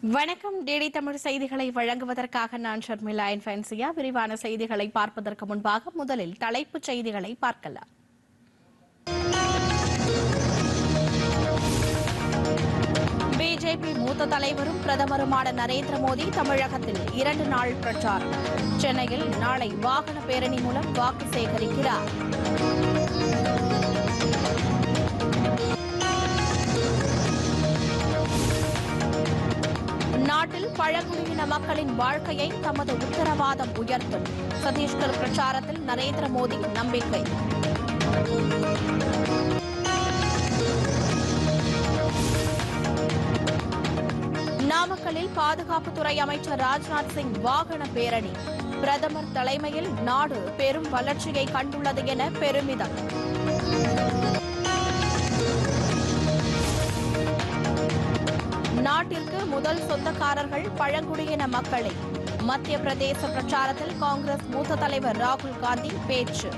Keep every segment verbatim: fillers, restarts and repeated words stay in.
வணக்கம். டிடி தமிழ் செய்திகளை வழங்குவதற்காக நான் ஷர்மிளா இன்ஃபென்சியா. விரிவான செய்திகளை பார்ப்பதற்கு முன்பாக முதலில் தலைப்புச் செய்திகளை பார்க்கலாம். பிஜேபி மூத்த தலைவரும் பிரதமருமான நரேந்திர மோடி தமிழகத்தில் இரண்டு நாள் பிரச்சாரம். சென்னையில் நாளை வாகன பேரணி மூலம் வாக்கு சேகரிக்கிறார். நாட்டில் பழங்குடியின மக்களின் வாழ்க்கையை தமது உத்தரவாதம் உயர்த்தும். சத்தீஸ்கர் பிரச்சாரத்தில் நரேந்திர மோடி நம்பிக்கை. நாமக்கல்லில் பாதுகாப்புத்துறை அமைச்சர் ராஜ்நாத் சிங் வாகன பேரணி. பிரதமர் தலைமையில் நாடு பெரும் வளர்ச்சியை கண்டுள்ளது என பெருமிதம். நாட்டிற்கு முதல் சொந்தக்காரர்கள் பழங்குடியின மக்களே. மத்திய பிரதேச பிரச்சாரத்தில் காங்கிரஸ் மூத்த தலைவர் ராகுல் காந்தி பேச்சு.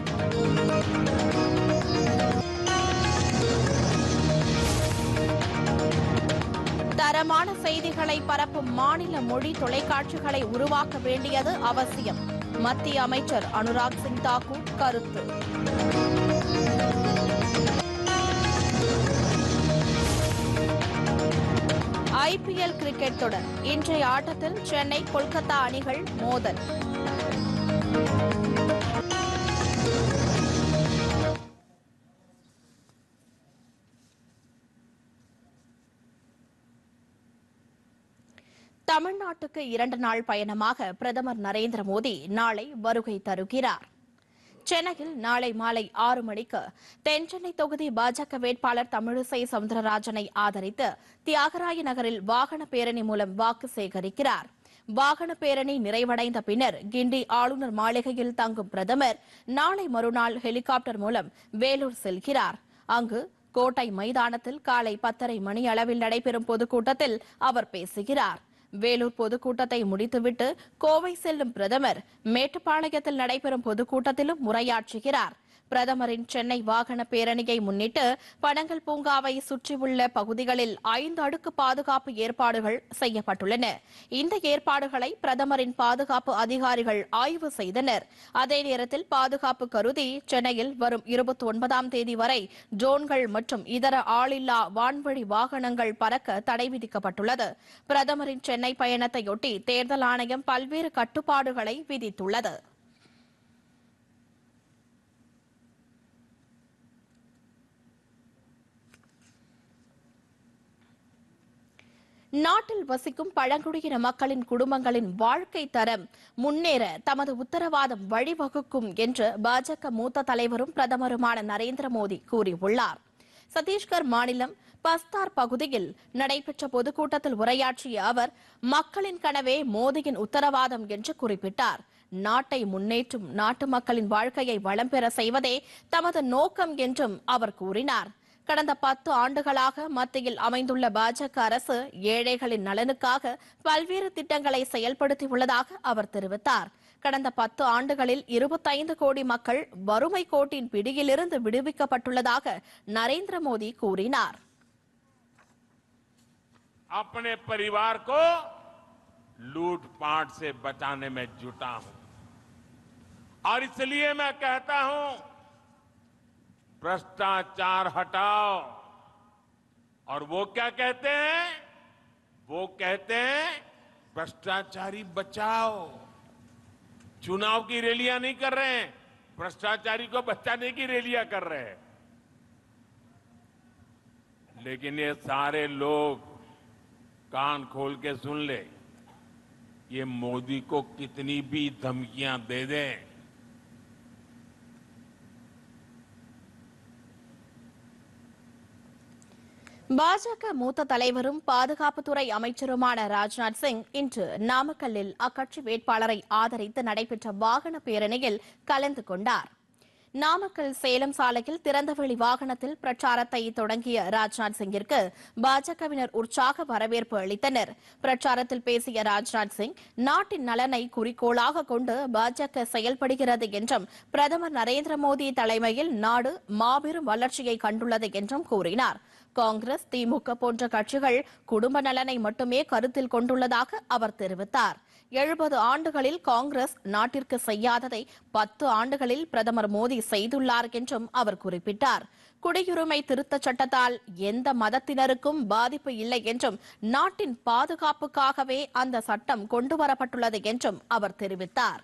தரமான செய்திகளை பரப்பும் மாநில மொழி தொலைக்காட்சிகளை உருவாக்க வேண்டியது அவசியம். மத்திய அமைச்சர் அனுராக் சிங் தாக்கூர் கருத்து. ஐபிஎல் கிரிக்கெட் தொடர் இன்றைய ஆட்டத்தில் சென்னை கொல்கத்தா அணிகள் மோதல். தமிழ்நாட்டுக்கு இரண்டு நாள் பயணமாக பிரதமர் நரேந்திர மோடி நாளை வருகை தருகிறார். சென்னையில் நாளை மாலை ஆறு மணிக்கு தென்சென்னை தொகுதி பாஜக வேட்பாளர் தமிழிசை சவுந்தரராஜனை ஆதரித்து தியாகராய நகரில் வாகன பேரணி மூலம் வாக்கு சேகரிக்கிறார். வாகன பேரணி நிறைவடைந்த பின்னர் கிண்டி ஆளுநர் மாளிகையில் தங்கும் பிரதமர் நாளை மறுநாள் ஹெலிகாப்டர் மூலம் வேலூர் செல்கிறார். அங்கு கோட்டை மைதானத்தில் காலை பத்தரை மணி அளவில் நடைபெறும் பொதுக்கூட்டத்தில் அவர் பேசுகிறார். வேலூர் பொதுக்கூட்டத்தை முடித்துவிட்டு கோவை செல்லும் பிரதமர் மேட்டுப்பாளையத்தில் நடைபெறும் பொதுக்கூட்டத்திலும் உரையாற்றுகிறார். பிரதமரின் சென்னை வாகன பேரணியை முன்னிட்டு பனங்கல் பூங்காவை சுற்றியுள்ள பகுதிகளில் ஐந்து அடுக்கு பாதுகாப்பு ஏற்பாடுகள் செய்யப்பட்டுள்ளன. இந்த ஏற்பாடுகளை பிரதமரின் பாதுகாப்பு அதிகாரிகள் ஆய்வு செய்தனர். அதே நேரத்தில் பாதுகாப்பு கருதி சென்னையில் வரும் இருபத்தி ஒன்பதாம் தேதி வரை ட்ரோன்கள் மற்றும் இதர ஆளில்லா வான்வழி வாகனங்கள் பறக்க தடை விதிக்கப்பட்டுள்ளது. பிரதமரின் சென்னை பயணத்தையொட்டி தேர்தல் ஆணையம் பல்வேறு கட்டுப்பாடுகளை விதித்துள்ளது. நாட்டில் வசிக்கும் பழங்குடியின மக்களின் குடும்பங்களின் வாழ்க்கை தரம் முன்னேற தமது உத்தரவாதம் வழிவகுக்கும் என்று பாஜக மூத்த தலைவரும் பிரதமருமான நரேந்திர மோடி கூறியுள்ளார். சத்தீஸ்கர் மாநிலம் பஸ்தார் பகுதியில் நடைபெற்ற பொதுக்கூட்டத்தில் உரையாற்றிய அவர் மக்களின் கனவே மோடியின் உத்தரவாதம் என்று குறிப்பிட்டார். நாட்டை முன்னேற்றும் நாட்டு மக்களின் வாழ்க்கையை வளம் பெற செய்வதே தமது நோக்கம் என்றும் அவர் கூறினார். கடந்த பத்து ஆண்டுகளாக மத்தியில் அமைந்துள்ள பாஜக அரசு ஏழைகளின் நலனுக்காக பல்வேறு திட்டங்களை செயல்படுத்தியுள்ளதாக அவர் தெரிவித்தார். கடந்த பத்து ஆண்டுகளில் இருபத்தைந்து கோடி மக்கள் வறுமை கோட்டின் பிடியிலிருந்து விடுவிக்கப்பட்டுள்ளதாக நரேந்திர மோடி கூறினார். अपने परिवार को लूटपाट से बचाने में जुटा हूं और इसलिए मैं कहता हूं भ्रष्टाचार हटाओ। और वो क्या कहते हैं? वो कहते हैं भ्रष्टाचारी बचाओ। चुनाव की रैलियां नहीं कर रहे हैं, भ्रष्टाचारी को बचाने की रैलियां कर रहे हैं। लेकिन ये सारे लोग कान खोल के सुन ले, ये मोदी को कितनी भी धमकियां दे दें, பாஜக மூத்த தலைவரும் பாதுகாப்புத்துறை அமைச்சருமான ராஜ்நாத் சிங் இன்று நாமக்கல்லில் அக்கட்சி வேட்பாளரை ஆதரித்து நடைபெற்ற வாகன பேரணியில் கலந்து கொண்டார். நாமக்கல் சேலம் சாலையில் திறந்தவெளி வாகனத்தில் பிரச்சாரத்தை தொடங்கிய ராஜ்நாத் சிங்கிற்கு பாஜகவினர் உற்சாக வரவேற்பு அளித்தனர். பிரச்சாரத்தில் பேசிய ராஜ்நாத் சிங் நாட்டின் நலனை குறிக்கோளாக கொண்டு பாஜக செயல்படுகிறது என்றும் பிரதமர் நரேந்திர மோடி தலைமையில் நாடு மாபெரும் வளர்ச்சியை கண்டுள்ளது என்றும் கூறினார். காங்கிரஸ், திமுக போன்ற கட்சிகள் குடும்ப நலனை மட்டுமே கருத்தில் கொண்டுள்ளதாக அவர் தெரிவித்தார். எழுபது ஆண்டுகளில் காங்கிரஸ் நாட்டிற்கு செய்யாததை பத்து ஆண்டுகளில் பிரதமர் மோடி செய்துள்ளார் என்றும் அவர் குறிப்பிட்டார். குடியுரிமை திருத்தச் சட்டத்தால் எந்த மதத்தினருக்கும் பாதிப்பு இல்லை என்றும் நாட்டின் பாதுகாப்புக்காகவே அந்த சட்டம் கொண்டுவரப்பட்டுள்ளது என்றும் அவர் தெரிவித்தார்.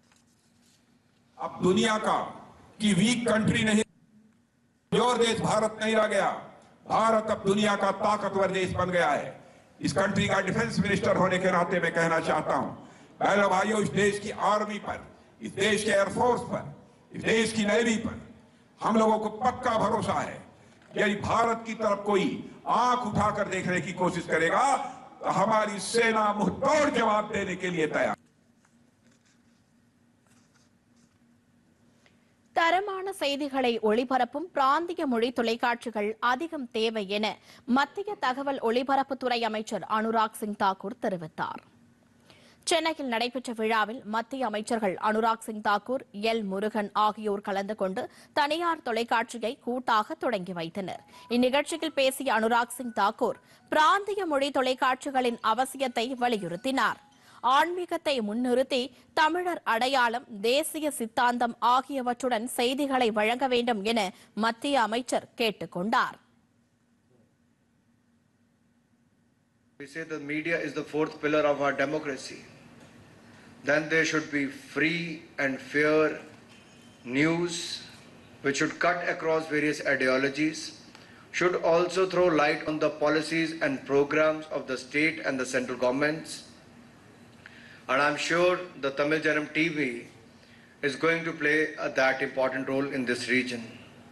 अब दुनिया का की वीक कंट्री नहीं, कमजोर देश भारत नहीं रह गया। भारत अब दुनिया का ताकतवर देश बन गया है। इस कंट्री का डिफेंस मिनिस्टर होने के नाते मैं कहना चाहता हूं, बहनों भाइयों, इस देश की आर्मी पर, इस देश के एयरफोर्स पर, इस देश की नेवी पर हम लोगों को पक्का भरोसा है कि यदि भारत की तरफ कोई आंख उठाकर देखने की कोशिश करेगा तो हमारी सेना मुंहतोड़ जवाब देने के लिए तैयार। தரமான செய்திகளை ஒளிபரப்பும் பிராந்திய மொழி தொலைக்காட்சிகள் அதிகம் தேவை என மத்திய தகவல் ஒலிபரப்புத்துறை அமைச்சர் அனுராக் சிங் தாக்கூர் தெரிவித்தார். சென்னையில் நடைபெற்ற விழாவில் மத்திய அமைச்சர்கள் அனுராக் சிங் தாக்கூர், எல் முருகன் ஆகியோர் கலந்து கொண்டு தனியார் தொலைக்காட்சியை கூட்டாக தொடங்கி வைத்தனர். இந்நிகழ்ச்சியில் பேசிய அனுராக் சிங் தாக்கூர் பிராந்திய மொழி தொலைக்காட்சிகளின் அவசியத்தை வலியுறுத்தினார். ஆன்மீகத்தை முன்னிறுத்தி தமிழர் அடையாளம், தேசிய சித்தாந்தம் ஆகியவற்றுடன் செய்திகளை வழங்க வேண்டும் என மத்திய அமைச்சர் கேட்டுக் கொண்டார். We say the media is the fourth pillar of our democracy. Then there should be free and fair news which should cut across various ideologies, should also throw light on the policies and programs of the state and the central governments. And I'm sure the Tamil Janam T V is going to play uh, that important role in this region.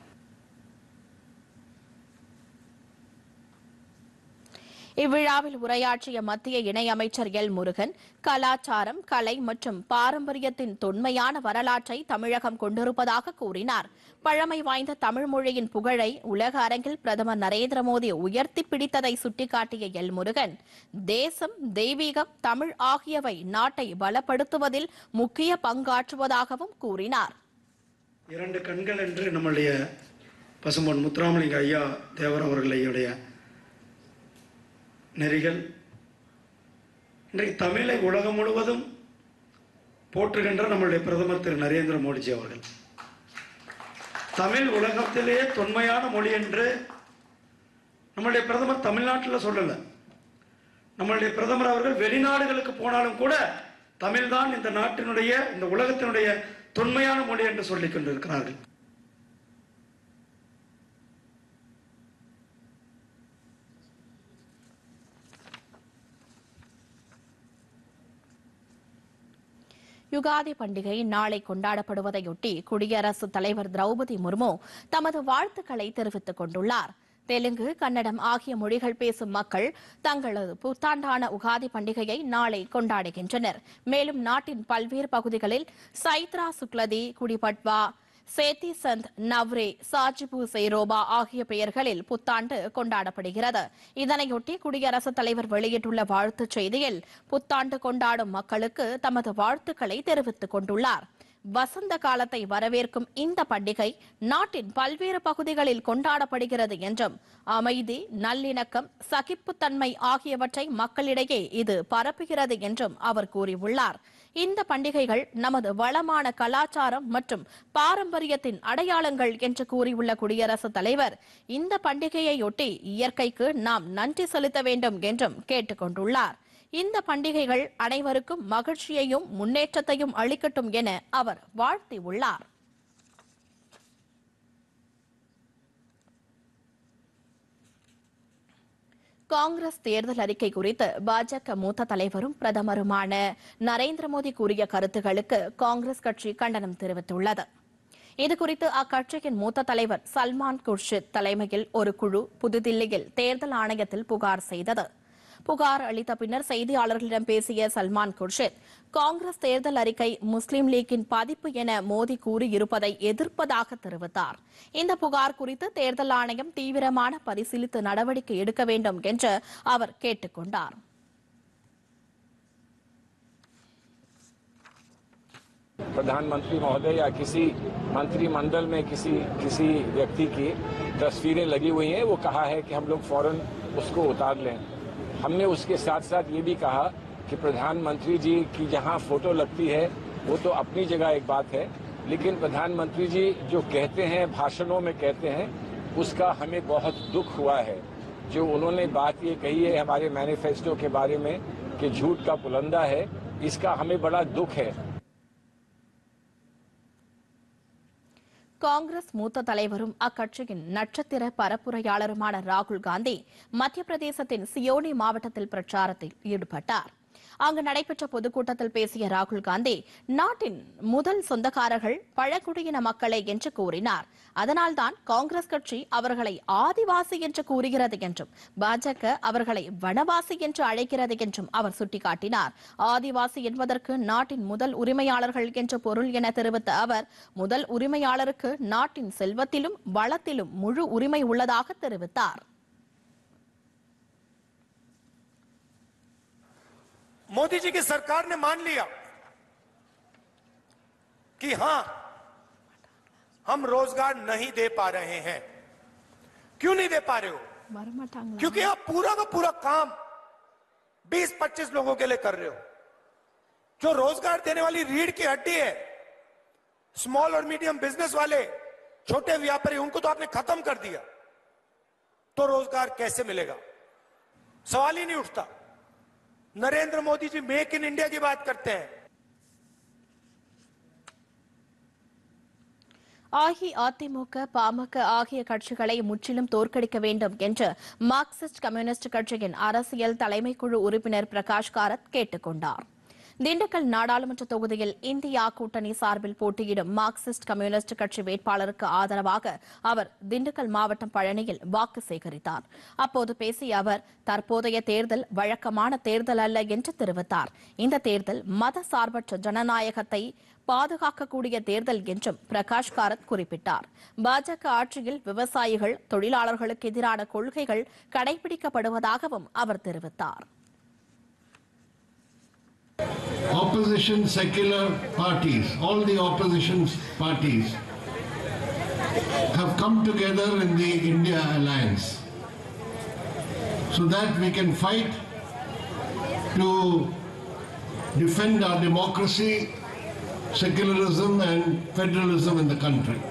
இவ்விழாவில் உரையாற்றிய மத்திய இணையமைச்சர் L Murugan, கலாச்சாரம், கலை மற்றும் பாரம்பரியத்தின் தொன்மையான வரலாற்றை தமிழகம் கொண்டிருப்பதாக கூறினார். பழமை வாய்ந்த தமிழ் மொழியின் புகழை உலக அரங்கில் பிரதமர் நரேந்திர மோடி உயர்த்தி பிடித்ததை சுட்டிக்காட்டிய எல் முருகன், தேசம், தெய்வீகம், தமிழ் ஆகியவை நாட்டை பலப்படுத்துவதில் முக்கிய பங்காற்றுவதாகவும் கூறினார். இரண்டு கண்கள் என்று நம்முடைய பசும்பொன் முத்துராமலிங்க ஐயா தேவர் அவர்களுடைய நெறிகள் இன்றைக்கு தமிழை உலகம் முழுவதும் போற்றுகின்ற நம்முடைய பிரதமர் திரு நரேந்திர மோடிஜி அவர்கள் தமிழ் உலகத்திலேயே தொன்மையான மொழி என்று நம்முடைய பிரதமர் தமிழ்நாட்டில் சொல்லல. நம்முடைய பிரதமர் அவர்கள் வெளிநாடுகளுக்கு போனாலும் கூட தமிழ்தான் இந்த நாட்டினுடைய, இந்த உலகத்தினுடைய தொன்மையான மொழி என்று சொல்லிக் கொண்டிருக்கிறார்கள். யுகாதி பண்டிகை நாளை கொண்டாடப்படுவதையொட்டி குடியரசுத் தலைவர் திரௌபதி முர்மு தமது வாழ்த்துக்களை தெரிவித்துக் கொண்டுள்ளார். தெலுங்கு, கன்னடம் ஆகிய மொழிகள் பேசும் மக்கள் தங்களது புத்தாண்டான உகாதி பண்டிகையை நாளை கொண்டாடுகின்றனர். மேலும் நாட்டின் பல்வேறு பகுதிகளில் சைத்ரா சுக்லதி, குடிபட்வா, சேத்தி சந்த், நவ்ரே, சாஜிபு செய்ரோபா ஆகிய பெயர்களில் புத்தாண்டு கொண்டாடப்படுகிறது. இதனையொட்டி குடியரசுத் தலைவர் வெளியிட்டுள்ள வாழ்த்துச் செய்தியில் புத்தாண்டு கொண்டாடும் மக்களுக்கு தமது வாழ்த்துக்களை தெரிவித்துக் கொண்டுள்ளார். வசந்த காலத்தை வரவேற்கும் இந்த பண்டிகை நாட்டின் பல்வேறு பகுதிகளில் கொண்டாடப்படுகிறது என்றும் அமைதி, நல்லிணக்கம், சகிப்புத்தன்மை ஆகியவற்றை மக்களிடையே இது பரப்புகிறது என்றும் அவர் கூறியுள்ளார். இந்த பண்டிகைகள் நமது வளமான கலாச்சாரம் மற்றும் பாரம்பரியத்தின் அடையாளங்கள் என்று கூறியுள்ள குடியரசுத் தலைவர், இந்த பண்டிகையையொட்டி இயற்கைக்கு நாம் நன்றி செலுத்த வேண்டும் என்றும் கேட்டுக் கொண்டுள்ளார். இந்த பண்டிகைகள் அனைவருக்கும் மகிழ்ச்சியையும் முன்னேற்றத்தையும் அளிக்கட்டும் என அவர் வாழ்த்தியுள்ளார். காங்கிரஸ் தேர்தல் அறிக்கை குறித்து பாஜக மூத்த தலைவரும் பிரதமருமான நரேந்திர மோடி கூறிய கருத்துக்களுக்கு காங்கிரஸ் கட்சி கண்டனம் தெரிவித்துள்ளது. இதுகுறித்து அக்கட்சியின் மூத்த தலைவர் சல்மான் குர்ஷித் தலைமையில் ஒரு குழு புதுதில்லியில் தேர்தல் ஆணையத்தில் புகார் செய்தது. புகார் அளித்த பின்னர் செய்தியாளர்களிடம் பேசிய சல்மான் குர்ஷித், காங்கிரஸ் தேர்தல் அறிக்கை முஸ்லீம் லீக்கின் பதிப்பு என மோடி கூறியிருப்பதை எதிர்ப்பதாக தெரிவித்தார். இந்த புகார் குறித்து தேர்தல் ஆணையம் தீவிரமான பரிசீலித்து நடவடிக்கை எடுக்க வேண்டும் என்று அவர் கேட்டுக் கொண்டார். प्रधानमंत्री महोदय या किसी मंत्रिमंडल में किसी किसी व्यक्ति की तस्वीरें लगी हुई हैं, वो कहा है कि हम लोग फौरन उसको उतार लें। हमने उसके साथ साथ ये भी कहा कि प्रधानमंत्री जी की जहां फोटो लगती है वो तो अपनी जगह एक बात है, लेकिन प्रधानमंत्री जी जो कहते हैं, भाषणों में कहते हैं, उसका हमें बहुत दुख हुआ है। जो उन्होंने बात ये कही है हमारे मैनिफेस्टो के बारे में कि झूठ का पुलंदा है, इसका हमें बड़ा दुख है। காங்கிரஸ் மூத்த தலைவரும் அக்கட்சியின் நட்சத்திர பரப்புரையாளருமான ராகுல் காந்தி மத்திய பிரதேசத்தின் சியோனி மாவட்டத்தில் பிரச்சாரத்தில் ஈடுபட்டார். அங்கு நடைபெற்ற பொதுக்கூட்டத்தில் பேசிய ராகுல் காந்தி நாட்டின் முதல் சொந்தக்காரர்கள் பழங்குடியின மக்களே என்று கூறினார். அதனால்தான் காங்கிரஸ் கட்சி அவர்களை ஆதிவாசி என்று கூறுகிறது என்றும் பாஜக அவர்களை வனவாசி என்று அழைக்கிறது என்றும் அவர் சுட்டிக்காட்டினார். ஆதிவாசி என்பதற்கு நாட்டின் முதல் உரிமையாளர்கள் என்ற பொருள் என தெரிவித்த அவர் முதல் உரிமையாளருக்கு நாட்டின் செல்வத்திலும் வளத்திலும் முழு உரிமை உள்ளதாக தெரிவித்தார். मोदी जी की सरकार ने मान लिया कि हां हम रोजगार नहीं दे पा रहे हैं। क्यों नहीं दे पा रहे हो? क्योंकि आप पूरा का पूरा काम बीस पच्चीस लोगों के लिए कर रहे हो। जो रोजगार देने वाली रीढ़ की हड्डी है, स्मॉल और मीडियम बिजनेस वाले छोटे व्यापारी, उनको तो आपने खत्म कर दिया। तो रोजगार कैसे मिलेगा? सवाल ही नहीं उठता। Narendra Modi ji make in India की बात करते हैं। அஇஅதிமுக பாமக ஆகிய கட்சிகளை முற்றிலும் தோற்கடிக்க வேண்டும் என்று மார்க்சிஸ்ட் கம்யூனிஸ்ட் கட்சியின் அரசியல் தலைமைக்குழு உறுப்பினர் பிரகாஷ் காரத் கேட்டுக் கொண்டார். திண்டுக்கல் நாடாளுமன்ற தொகுதியில் இந்தியா கூட்டணி சார்பில் போட்டியிடும் மார்க்சிஸ்ட் கம்யூனிஸ்ட் கட்சி வேட்பாளருக்கு ஆதரவாக அவர் திண்டுக்கல் மாவட்டம் பழனியில் வாக்கு சேகரித்தார். அப்போது பேசிய அவர் தற்போதைய தேர்தல் வழக்கமான தேர்தல் அல்ல என்று தெரிவித்தார். இந்த தேர்தல் மத சார்பற்ற ஜனநாயகத்தை பாதுகாக்கக்கூடிய தேர்தல் என்றும் பிரகாஷ் காரத் குறிப்பிட்டார். பாஜக ஆட்சியில் விவசாயிகள், தொழிலாளர்களுக்கு எதிரான கொள்கைகள் கடைபிடிக்கப்படுவதாகவும் அவர் தெரிவித்தார். Opposition secular parties, all the opposition parties have come together in the India Alliance so that we can fight to defend our democracy, secularism and federalism in the country.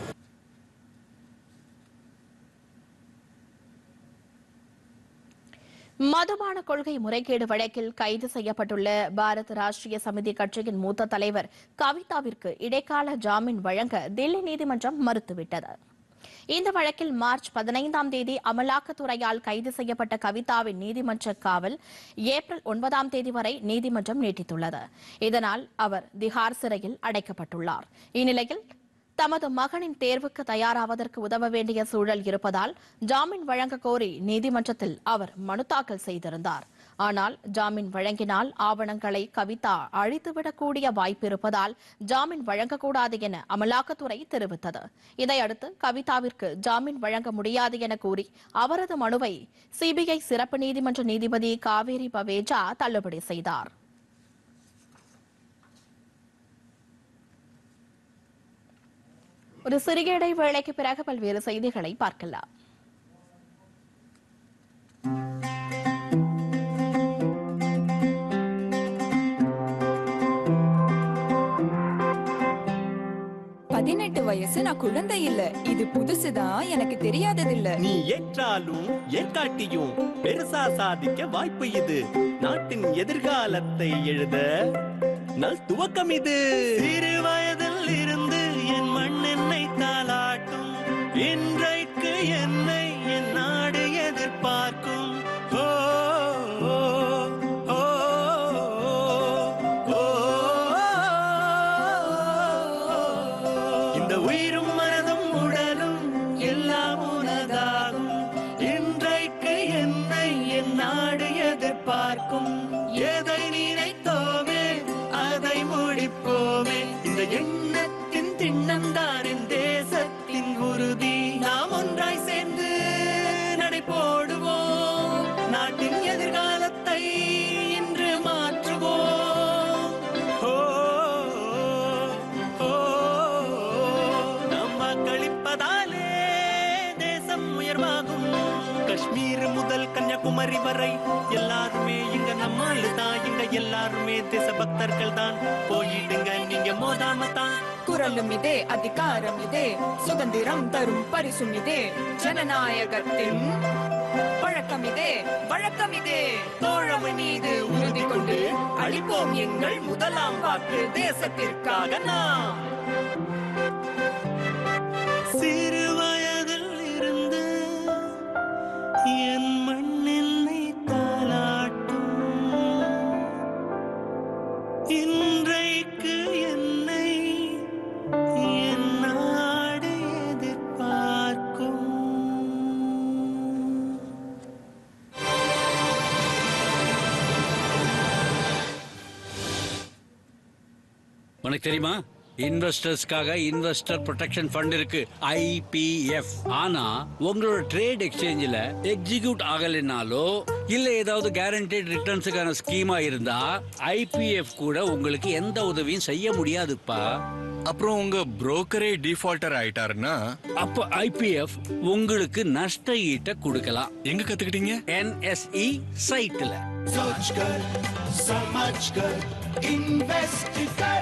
மதுபான கொள்கை முறைகேடு வழக்கில் கைது செய்யப்பட்டுள்ள பாரத் ராஷ்டிரிய சமிதி கட்சியின் மூத்த தலைவர் கவிதாவிற்கு இடைக்கால ஜாமீன் வழங்க தில்லி நீதிமன்றம் மறுத்துவிட்டது. இந்த வழக்கில் மார்ச் பதினைந்தாம் தேதி அமலாக்கத்துறையால் கைது செய்யப்பட்ட கவிதாவின் நீதிமன்ற காவல் ஏப்ரல் ஒன்பதாம் தேதி வரை நீதிமன்றம் நீட்டித்துள்ளது. இதனால் அவர் திஹார் சிறையில் அடைக்கப்பட்டுள்ளார். இந்நிலையில் தமது மகனின் தேர்வுக்கு தயாராவதற்கு உதவ வேண்டிய சூழல் இருப்பதால் ஜாமீன் வழங்க கோரி நீதிமன்றத்தில் அவர் மனு தாக்கல் செய்திருந்தார். ஆனால் ஜாமீன் வழங்கினால் ஆவணங்களை கவிதா அழித்துவிடக்கூடிய வாய்ப்பு இருப்பதால் ஜாமீன் வழங்கக்கூடாது என அமலாக்கத்துறை தெரிவித்தது. இதையடுத்து கவிதாவிற்கு ஜாமீன் வழங்க முடியாது என கூறி அவரது மனுவை சிபிஐ சிறப்பு நீதிமன்ற நீதிபதி காவேரி பவேஜா தள்ளுபடி செய்தார். ஒரு சிறிய இடைவேளைக்கு பிறகு பல்வேறு செய்திகளை பார்க்கலாம். பதினெட்டு வயசு, நான் குழந்தை இல்ல. இது புதுசுதான், எனக்கு தெரியாததில்ல. நீ ஏற்றாலும் ஏற்காட்டியும் பெருசா சாதிக்க வாய்ப்பு இது. நாட்டின் எதிர்காலத்தை எழுத நல் துவக்கம் இது. சிறு வயதில் இருந்து என் மண் என்னை தாளாட்டும். இன்றைக்கு என்னை என் நாடு எதிர்பார்க்கும். ஓ ஓ, ஓ, ஓ, இந்த உயிரும் மனதும் உடலும் எல்லாம் உனதாகும். இன்றைக்கு என்னை என் நாடு எதிர்பார்க்கும். எதை நினைத்தோமே அதை முடிப்போமே. இந்த எண்ணத்தின் திண்ணம்தான் என் தேசத்தின் உறுதி. நாம் ஒன்றாய் சேர்ந்து நடை போடுவோம். நாட்டின் எதிர்காலத்தை இன்று மாற்றுவோம். ஓ நம்மாளு தான், இங்க எல்லாருமே தேசபக்தர்கள் தான். போயிடுங்க நீங்க மோதாம தான். குரலும் இதே, அதிகாரம் இதே, சுதந்திரம் தரும் பரிசும் இதே, ஜனநாயகத்தின் பழக்கம் இதே, வழக்கம் இதே. தோழமை மீது உறுதி கொண்டு அளிப்போம் எங்கள் முதலாம் வாக்கு தேசத்திற்காக நாம். சிறு வயதில் இருந்து என் மண்ணெல்லை தாலாட்டும், இன்றைக்கு என்னை என் நாடு எதிர்பார்க்கும். உனக்கு தெரியுமா, இன்வெஸ்டர்ஸ்க்காக இன்வெஸ்டர் ப்ரொடெக்ஷன் ஃபண்ட் இருக்கு, ஐ பி எஃப். ஆனா உங்களோட ட்ரேட் எக்ஸ்சேஞ்சில் எக்ஸிக்யூட் ஆகலைனாலோ இல்ல ஏதாவது கேரண்டட் ரிட்டர்ன்ஸுக்கான ஸ்கீமா இருந்தா ஐ பி எஃப் கூட உங்களுக்கு எந்த உதவியும் செய்ய முடியாதுப்பா. அப்புறம் உங்க புரோக்கரே டிஃபால்டர் ஆயிட்டாருன்னா அப்ப ஐ பி எஃப் உங்களுக்கு நஷ்ட ஈட்ட கொடுக்கலாம். எங்க கத்துக்கிட்டீங்க? என் எஸ் இ சைட்ல. सोचकर समझकर इन्वेस्ट कर.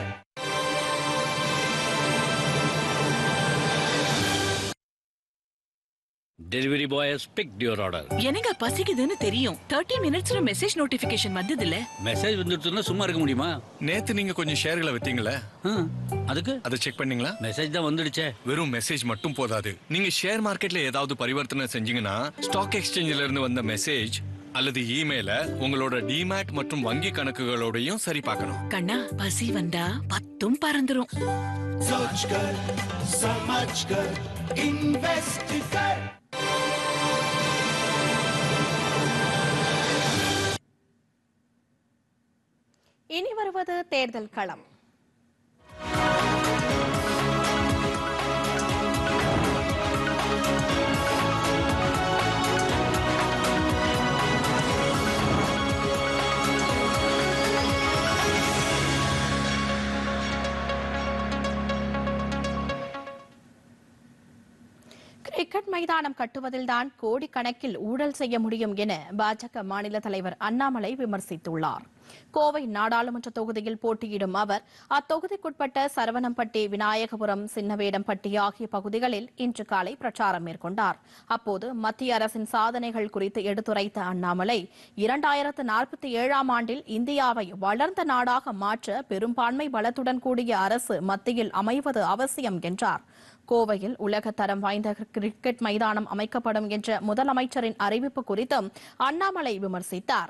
Delivery boy has picked your order. எனக்கு பசிக்குதுன்னு தெரியும். முப்பது மினிட்ஸ்ல மெசேஜ் நோட்டிபிகேஷன் வந்ததுல. மெசேஜ் வந்துட்டுனா சும்மா இருக்க முடியுமா? நேத்து நீங்க கொஞ்சம் ஷேர்களை வித்தீங்களே, அதுக்கு அதை செக் பண்ணீங்களா? மெசேஜ் தான் வந்துடுச்சே. வெறும் மெசேஜ் மட்டும் போதாது. நீங்க ஷேர் மார்க்கெட்ல ஏதாவது பரிவர்த்தனை செஞ்சீங்கன்னா ஸ்டாக் எக்ஸ்சேஞ்சில இருந்து வந்த மெசேஜ் அல்லது இமெயில உங்களோட டிமேட் மற்றும் வங்கி கணக்குகளோடையும் சரி பார்க்கணும். கண்ணா, பசி வந்தா பத்தும் பறந்துரும். सोचकर समझकर इन्वेस्ट कर. இனி வருவது தேர்தல் களம். கிரிக்கெட் மைதானம் கட்டுவதில்தான் கோடிக்கணக்கில் ஊழல் செய்ய முடியும் என பாஜக மாநில தலைவர் அண்ணாமலை விமர்சித்துள்ளார். கோவை நாடாளுமன்ற தொகுதியில் போட்டியிடும் அவர் அத்தொகுதிக்குட்பட்ட சரவணம்பட்டி, விநாயகபுரம், சின்னவேடம்பட்டி ஆகிய பகுதிகளில் இன்று காலை பிரச்சாரம் மேற்கொண்டார். அப்போது மத்திய அரசின் சாதனைகள் குறித்து எடுத்துரைத்த அண்ணாமலை, இரண்டாயிரத்து நாற்பத்தி ஏழாம் ஆண்டில் இந்தியாவை வளர்ந்த நாடாக மாற்ற பெரும்பான்மை பலத்துடன் கூடிய அரசு மத்தியில் அமைவது அவசியம் என்றார். கோவையில் உலகத்தரம் வாய்ந்த கிரிக்கெட் மைதானம் அமைக்கப்படும் என்ற முதலமைச்சரின் அறிவிப்பு குறித்தும் அண்ணாமலை விமர்சித்தார்.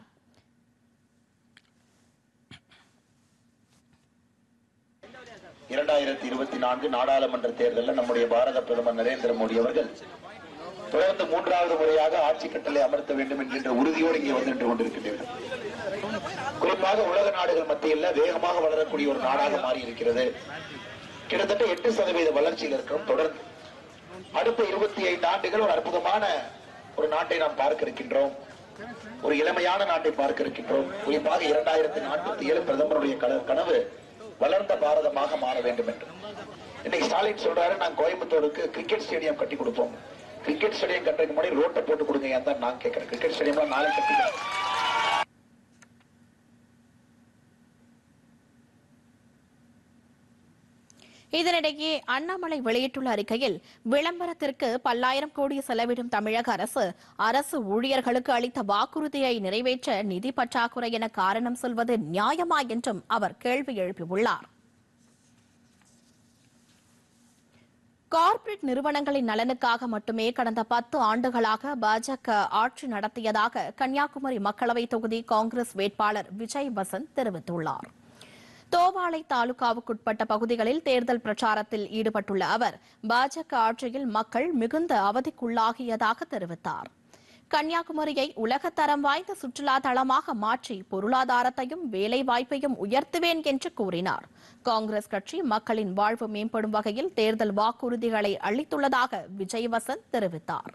இரண்டாயிரத்தி இருபத்தி நான்கு நாடாளுமன்ற தேர்தலில் நம்முடைய பாரத பிரதமர் நரேந்திர மோடி அவர்கள் தொடர்ந்து மூன்றாவது முறையாக ஆட்சி கட்டளை அமர்த்த வேண்டும் என்கின்ற உறுதியோடு இங்கே வந்து நின்று கொண்டிருக்கின்றனர். குறிப்பாக உலக நாடுகள் மத்தியில் வேகமாக வளரக்கூடிய ஒரு நாடாக மாறி இருக்கிறது. கிட்டத்தட்ட எட்டு சதவீத வளர்ச்சியில் இருக்கிறோம். தொடர்ந்து அடுத்த இருபத்தி ஐந்து ஆண்டுகள் ஒரு அற்புதமான ஒரு நாட்டை நாம் பார்க்க இருக்கின்றோம். ஒரு இளமையான நாட்டை பார்க்க இருக்கின்றோம். குறிப்பாக இரண்டாயிரத்தி நாற்பத்தி ஏழு பிரதமருடைய கனவு வளர்ந்த பாரதமாக மாற வேண்டும் என்று. இன்னைக்கு ஸ்டாலின் சொல்றாரு, நான் கோயம்புத்தூருக்கு கிரிக்கெட் ஸ்டேடியம் கட்டி கொடுப்போம். கிரிக்கெட் ஸ்டேடியம் கட்டுறதுக்கு முன்னாடி ரோட்டை போட்டு கொடுங்க தான் நான் கேட்கிறேன். கிரிக்கெட் ஸ்டேடியம் நாளை கட்டி. இதனிடையே அண்ணாமலை வெளியிட்டுள்ள அறிக்கையில், விளம்பரத்திற்கு பல்லாயிரம் கோடி செலவிடும் தமிழக அரசு அரசு ஊழியர்களுக்கு அளித்த வாக்குறுதியை நிறைவேற்ற நிதி பற்றாக்குறை என காரணம் சொல்வது நியாயமா என்றும் அவர் கேள்வி எழுப்பியுள்ளார். கார்ப்பரேட் நிறுவனங்களின் நலனுக்காக மட்டுமே கடந்த பத்து ஆண்டுகளாக பாஜக ஆட்சி நடத்தியதாக கன்னியாகுமரி மக்களவை தொகுதி காங்கிரஸ் வேட்பாளர் விஜய் வசந்த் தெரிவித்துள்ளார். தோவாளை தாலுகாவுக்குட்பட்ட பகுதிகளில் தேர்தல் பிரச்சாரத்தில் ஈடுபட்டுள்ள அவர் பாஜக ஆட்சியில் மக்கள் மிகுந்த அவதிக்குள்ளாகியதாக தெரிவித்தார். கன்னியாகுமரியை உலகத்தரம் வாய்ந்த சுற்றுலா தளமாக மாற்றி பொருளாதாரத்தையும் வேலைவாய்ப்பையும் உயர்த்துவேன் என்று கூறினார். காங்கிரஸ் கட்சி மக்களின் வாழ்வு மேம்படும் வகையில் தேர்தல் வாக்குறுதிகளை அளித்துள்ளதாக விஜய் வசந்த் தெரிவித்தார்.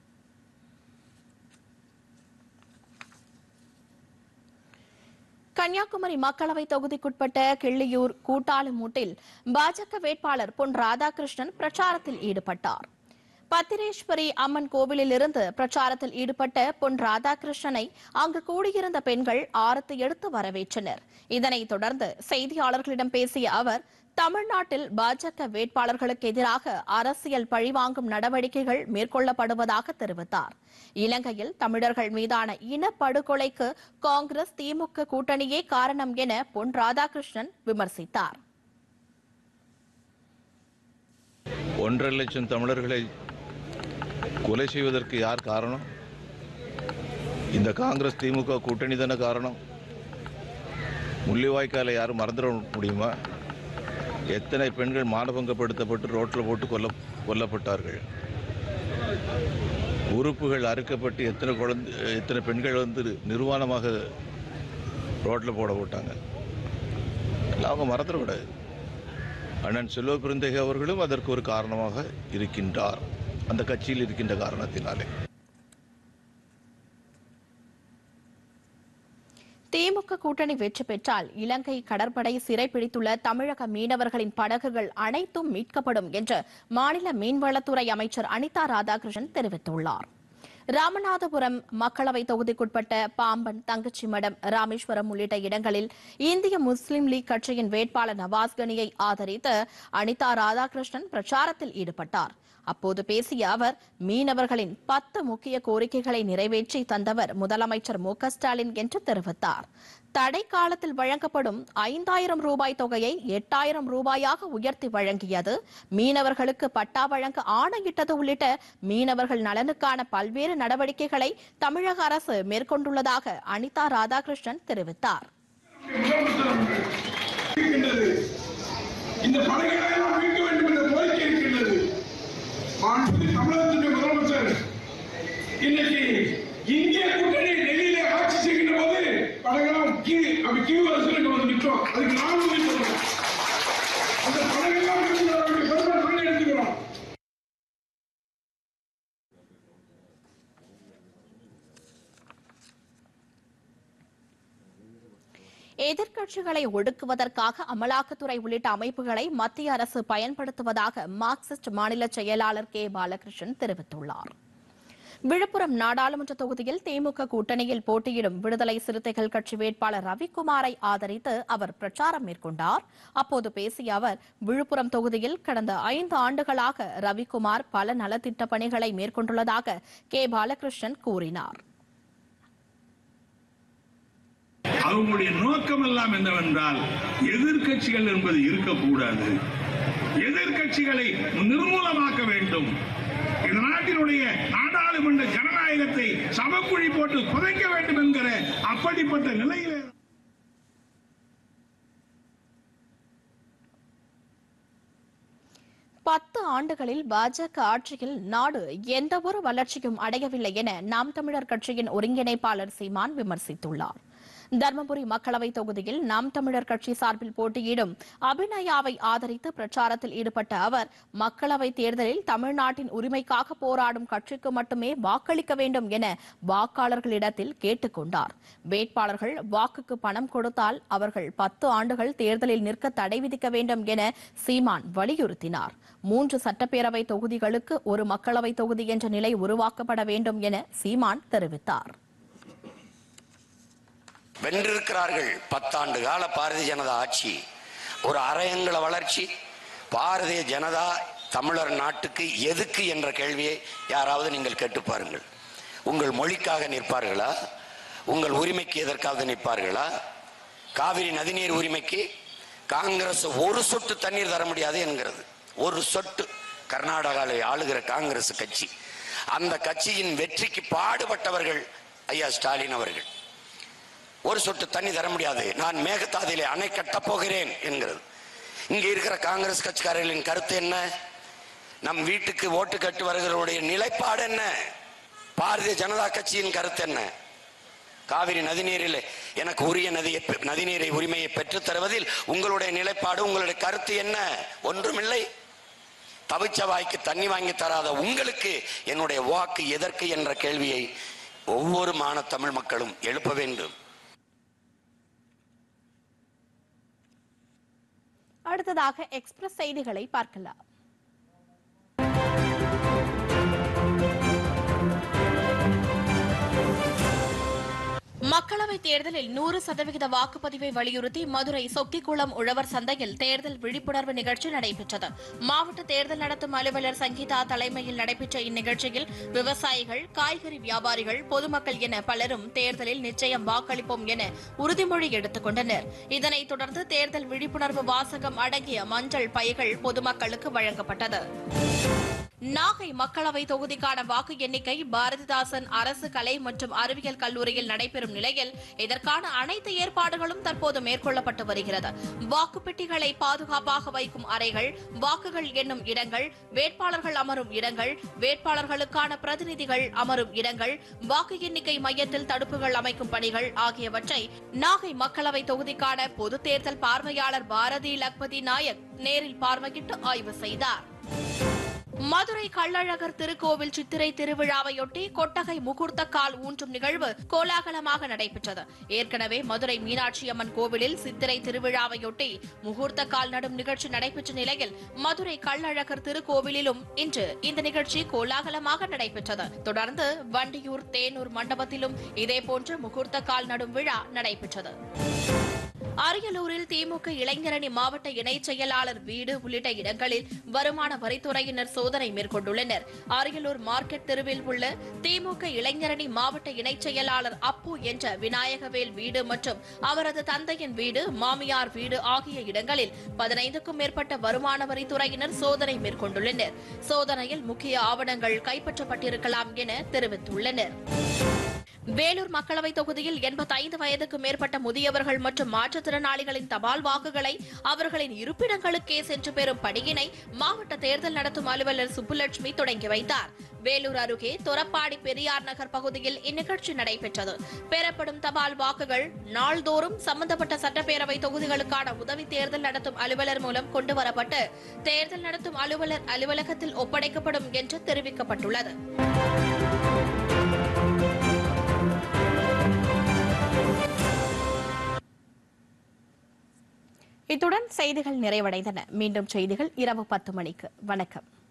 கன்னியாகுமரி மக்களவை தொகுதிக்குட்பட்ட கிள்ளியூர் கூட்டாலுமூட்டில் பாஜக வேட்பாளர் பொன் ராதாகிருஷ்ணன் பிரச்சாரத்தில் ஈடுபட்டார். பத்திரேஸ்வரி அம்மன் கோவிலில் இருந்து பிரச்சாரத்தில் ஈடுபட்ட பொன் ராதாகிருஷ்ணனை அங்கு கூடியிருந்த பெண்கள் ஆரத்தி எடுத்து வரவேற்றனர். இதனைத் தொடர்ந்து செய்தியாளர்களிடம் பேசிய அவர், தமிழ்நாட்டில் பாஜக வேட்பாளர்களுக்கு எதிராக அரசியல் பழிவாங்கும் நடவடிக்கைகள் மேற்கொள்ளப்படுவதாக தெரிவித்தார். இலங்கையில் தமிழர்கள் மீதான இனப்படுகொலைக்கு காங்கிரஸ் திமுக கூட்டணியே காரணம் என பொன் ராதாகிருஷ்ணன் விமர்சித்தார். ஒன்றரை லட்சம் தமிழர்களை கொலை செய்வதற்கு யார் காரணம்? இந்த காங்கிரஸ் திமுக கூட்டணி தானே காரணம். முள்ளிவாய்க்காலை யாரும் மறந்துட முடியுமா? எத்தனை பெண்கள் மானபங்கப்படுத்தப்பட்டு ரோட்டில் போட்டு கொல்ல கொல்லப்பட்டார்கள். உறுப்புகள் அறுக்கப்பட்டு எத்தனை குழந்தை எத்தனை பெண்கள் வந்து நிர்வாணமாக ரோட்டில் போட போட்டாங்க. அவங்க மறந்துடக்கூடாது. அண்ணன் செல்வ பெருந்தகை அவர்களும் அதற்கு ஒரு காரணமாக இருக்கின்றார், அந்த கட்சியில் இருக்கின்ற காரணத்தினாலே. திமுக கூட்டணி வெற்றி பெற்றால் இலங்கை கடற்படை சிறைப்பிடித்துள்ள தமிழக மீனவர்களின் படகுகள் அனைத்தும் மீட்கப்படும் என்று மாநில மீன்வளத்துறை அமைச்சர் அனிதா ராதாகிருஷ்ணன் தெரிவித்துள்ளார். ராமநாதபுரம் மக்களவை தொகுதிக்குட்பட்ட பாம்பன், தங்கச்சிமடம், ராமேஸ்வரம் உள்ளிட்ட இடங்களில் இந்திய முஸ்லீம் லீக் கட்சியின் வேட்பாளர் நவாஸ் கனியை ஆதரித்து அனிதா ராதாகிருஷ்ணன் பிரச்சாரத்தில் ஈடுபட்டார். அப்போது பேசிய அவர், மீனவர்களின் பத்து முக்கிய கோரிக்கைகளை நிறைவேற்றி தந்தவர் முதலமைச்சர் மு க ஸ்டாலின் என்று தெரிவித்தார். தடை காலத்தில் வழங்கப்படும் ஐந்தாயிரம் ரூபாய் தொகையை எட்டாயிரம் ரூபாயாக உயர்த்தி வழங்கியது, மீனவர்களுக்கு பட்டா வழங்க ஆணையிட்டது உள்ளிட்ட மீனவர்கள் நலனுக்கான பல்வேறு நடவடிக்கைகளை தமிழக அரசு மேற்கொண்டுள்ளதாக அனிதா ராதாகிருஷ்ணன் தெரிவித்தார். தமிழகத்துடைய முதலமைச்சர் இன்னைக்கு இந்திய கூட்டணி டெல்லியில ஆட்சி செய்கின்ற போது படங்கெல்லாம் கியூ அரசு வந்து நிற்கும். அதுக்கு நானும் சொல்றேன், அந்த படங்கெல்லாம் எடுத்துக்கிறோம். எதிர்க்கட்சிகளை ஒடுக்குவதற்காக அமலாக்கத்துறை உள்ளிட்ட அமைப்புகளை மத்திய அரசு பயன்படுத்துவதாக மார்க்சிஸ்ட் மாநில செயலாளர் கே பாலகிருஷ்ணன் தெரிவித்துள்ளார். விழுப்புரம் நாடாளுமன்ற தொகுதியில் திமுக கூட்டணியில் போட்டியிடும் விடுதலை சிறுத்தைகள் கட்சி வேட்பாளர் ரவிக்குமாரை ஆதரித்து அவர் பிரச்சாரம் மேற்கொண்டார். அப்போது பேசிய அவர், விழுப்புரம் தொகுதியில் கடந்த ஐந்து ஆண்டுகளாக ரவிக்குமார் பல நலத்திட்ட பணிகளை மேற்கொண்டுள்ளதாக கே பாலகிருஷ்ணன் கூறினார். அவங்களுடைய நோக்கம் எல்லாம் என்னவென்றால் எதிர்கட்சிகள் என்பது இருக்கக்கூடாது, எதிர்கட்சிகளை நிர்மூலமாக்க வேண்டும், இந்த நாட்டினுடைய நாடாளுமன்ற ஜனநாயகத்தை சமக்குழி போட்டு புதைக்க வேண்டும் என்கிற அப்படிப்பட்ட நிலையிலே பத்து ஆண்டுகளில் பாஜக ஆட்சியில் நாடு எந்தவொரு வளர்ச்சியும் அடையவில்லை என நாம் தமிழர் கட்சியின் ஒருங்கிணைப்பாளர் சீமான் விமர்சித்துள்ளார். தர்மபுரி மக்களவை தொகுதியில் நாம் தமிழர் கட்சி சார்பில் போட்டியிடும் அபிநயாவை ஆதரித்து பிரச்சாரத்தில் ஈடுபட்ட அவர், மக்களவை தேர்தலில் தமிழ்நாட்டின் உரிமைக்காக போராடும் கட்சிக்கு மட்டுமே வாக்களிக்க வேண்டும் என வாக்காளர்களிடத்தில் கேட்டுக் கொண்டார். வேட்பாளர்கள் வாக்குக்கு பணம் கொடுத்தால் அவர்கள் பத்து ஆண்டுகள் தேர்தலில் நிற்க தடை விதிக்க வேண்டும் என சீமான் வலியுறுத்தினார். மூன்று சட்டப்பேரவை தொகுதிகளுக்கு ஒரு மக்களவை தொகுதி என்ற நிலை உருவாக்கப்பட வேண்டும் என சீமான் தெரிவித்தார். வென்றிருக்கிறார்கள். பத்தாண்டு கால பாரதிய ஜனதா ஆட்சி, ஒரு அரையங்கள வளர்ச்சி. பாரதிய ஜனதா தமிழர் நாட்டுக்கு எதுக்கு என்ற கேள்வியை யாராவது நீங்கள் கேட்டு பாருங்கள். உங்கள் மொழிக்காக நிற்பார்களா? உங்கள் உரிமைக்கு எதற்காவது நிற்பார்களா? காவிரி நதிநீர் உரிமைக்கு காங்கிரஸ் ஒரு சொட்டு தண்ணீர் தர முடியாது என்கிறது. ஒரு சொட்டு. கர்நாடகாவில் ஆளுகிற காங்கிரஸ் கட்சி, அந்த கட்சியின் வெற்றிக்கு பாடுபட்டவர்கள் ஐயா ஸ்டாலின் அவர்கள். ஒரு சொட்டு தண்ணி தர முடியாது, நான் மேகதாதிலே அணை கட்டப் போகிறேன் என்கிறது. இங்க இருக்கிற காங்கிரஸ் கட்சிக்காரர்களின் கருத்து என்ன? நம் வீட்டுக்கு ஓட்டு கட்டு வருகிறவருடைய நிலைப்பாடு என்ன? பாரதிய ஜனதா கட்சியின் கருத்து என்ன? காவிரி நதிநீரில் எனக்கு உரிய நதியை நதிநீரை உரிமையை பெற்றுத் தருவதில் உங்களுடைய நிலைப்பாடு, உங்களுடைய கருத்து என்ன? ஒன்றுமில்லை. தவிச்ச வாய்க்கு தண்ணி வாங்கி தராத உங்களுக்கு என்னுடைய வாக்கு எதற்கு என்ற கேள்வியை ஒவ்வொரு மான தமிழ் மக்களும் எழுப்ப வேண்டும். அடுத்ததாக எக்ஸ்பிரஸ் செய்திகளை பார்க்கலாம். மக்களவைத் தேர்தலில் நூறு சதவிகித வாக்குப்பதிவை வலியுறுத்தி மதுரை சொக்கிக்குளம் உழவர் சந்தையில் தேர்தல் விழிப்புணர்வு நிகழ்ச்சி நடைபெற்றது. மாவட்ட தேர்தல் நடத்தும் அலுவலர் சங்கீதா தலைமையில் நடைபெற்ற இந்நிகழ்ச்சியில் விவசாயிகள், காய்கறி வியாபாரிகள், பொதுமக்கள் என பலரும் தேர்தலில் நிச்சயம் வாக்களிப்போம் என உறுதிமொழி எடுத்துக் கொண்டனர். இதனைத் தொடர்ந்து தேர்தல் விழிப்புணர்வு வாசகம் அடங்கிய மஞ்சள் பைகள் பொதுமக்களுக்கு வழங்கப்பட்டது. நாகை மக்களவை தொகுதிக்கான வாக்கு எண்ணிக்கை பாரதிதாசன் அரசு கலை மற்றும் அறிவியல் கல்லூரியில் நடைபெறும் நிலையில் இதற்கான அனைத்து ஏற்பாடுகளும் தற்போது மேற்கொள்ளப்பட்டு வருகிறது. வாக்குப்பெட்டிகளை பாதுகாப்பாக வைக்கும் அறைகள், வாக்குகள் எண்ணும் இடங்கள், வேட்பாளர்கள் அமரும் இடங்கள், வேட்பாளர்களுக்கான பிரதிநிதிகள் அமரும் இடங்கள், வாக்கு எண்ணிக்கை மையத்தில் தடுப்புகள் அமைக்கும் பணிகள் ஆகியவற்றை நாகை மக்களவை தொகுதிக்கான பொது தேர்தல் பார்வையாளர் பாரதி லக்பதி நாயக் நேரில் பார்வையிட்டு ஆய்வு செய்தார். மதுரை கள்ளழகர் திருக்கோவில் சித்திரை திருவிழாவையொட்டி கொட்டகை முகூர்த்த கால் ஊன்றும் நிகழ்வு கோலாகலமாக நடைபெற்றது. ஏற்கனவே மதுரை மீனாட்சி அம்மன் கோவிலில் சித்திரை திருவிழாவையொட்டி முகூர்த்த கால் நடும் நிகழ்ச்சி நடைபெற்ற நிலையில் மதுரை கள்ளழகர் திருக்கோவிலிலும் இன்று இந்த நிகழ்ச்சி கோலாகலமாக நடைபெற்றது. தொடர்ந்து வண்டியூர், தேனூர் மண்டபத்திலும் இதேபோன்று முகூர்த்த கால் நடும் விழா நடைபெற்றது. அரியலூரில் திமுக இளைஞரணி மாவட்ட இணைச் செயலாளர் வீடு உள்ளிட்ட இடங்களில் வருமான வரித்துறையினர் சோதனை மேற்கொண்டுள்ளனர். அரியலூர் மார்க்கெட் தெருவில் உள்ள திமுக இளைஞரணி மாவட்ட இணைச் செயலாளர் அப்பு என்ற விநாயகவேல் வீடு மற்றும் அவரது தந்தையின் வீடு, மாமியார் வீடு ஆகிய இடங்களில் பதினைந்துக்கும் மேற்பட்ட வருமான வரித்துறையினர் சோதனை மேற்கொண்டுள்ளனர். சோதனையில் முக்கிய ஆவணங்கள் கைப்பற்றப்பட்டிருக்கலாம் என தெரிவித்துள்ளனர். வேலூர் மக்களவைத் தொகுதியில் எண்பத்தைந்து வயதுக்கு மேற்பட்ட முதியவர்கள் மற்றும் மாற்றுத்திறனாளிகளின் தபால் வாக்குகளை அவர்களின் இருப்பிடங்களுக்கே சென்று பெறும் பணியினை மாவட்ட தேர்தல் நடத்தும் அலுவலர் சுப்புலட்சுமி தொடங்கி வைத்தார். வேலூர் அருகே தொரப்பாடி பெரியார் நகர் பகுதியில் இந்நிகழ்ச்சி நடைபெற்றது. பெறப்படும் தபால் வாக்குகள் நாள்தோறும் சம்பந்தப்பட்ட சட்டப்பேரவை தொகுதிகளுக்கான உதவி தேர்தல் நடத்தும் அலுவலர் மூலம் கொண்டுவரப்பட்டு தேர்தல் நடத்தும் அலுவலர் அலுவலகத்தில் ஒப்படைக்கப்படும் என்று தெரிவிக்கப்பட்டுள்ளது. இத்துடன் செய்திகள் நிறைவடைந்தன. மீண்டும் செய்திகள் இரவு பத்து மணிக்கு. வணக்கம்.